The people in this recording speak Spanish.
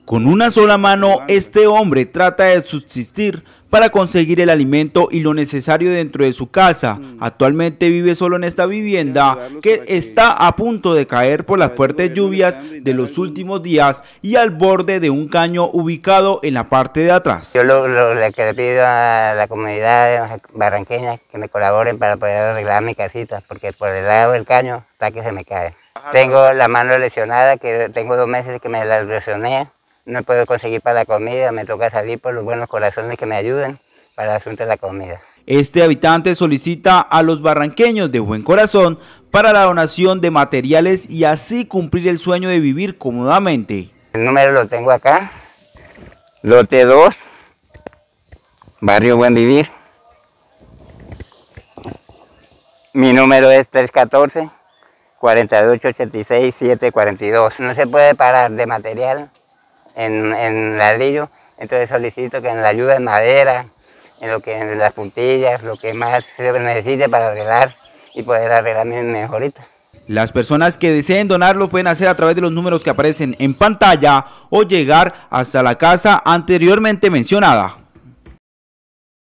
Con una sola mano, este hombre trata de subsistir para conseguir el alimento y lo necesario dentro de su casa. Actualmente vive solo en esta vivienda que está a punto de caer por las fuertes lluvias de los últimos días y al borde de un caño ubicado en la parte de atrás. Yo lo que le pido a la comunidad barranqueña que me colaboren para poder arreglar mi casita, porque por el lado del caño está que se me cae. Tengo la mano lesionada, que tengo 2 meses que me la lesioné. No puedo conseguir para la comida, me toca salir por los buenos corazones que me ayuden para el asunto de la comida. Este habitante solicita a los barranqueños de buen corazón para la donación de materiales y así cumplir el sueño de vivir cómodamente. El número lo tengo acá, lote 2, barrio Buen Vivir. Mi número es 314-4886-742. No se puede parar de material en ladrillo, entonces solicito que en la ayuda en madera, en las puntillas, lo que más se necesite para arreglar y poder arreglar mi mejorita. Las personas que deseen donar lo pueden hacer a través de los números que aparecen en pantalla o llegar hasta la casa anteriormente mencionada.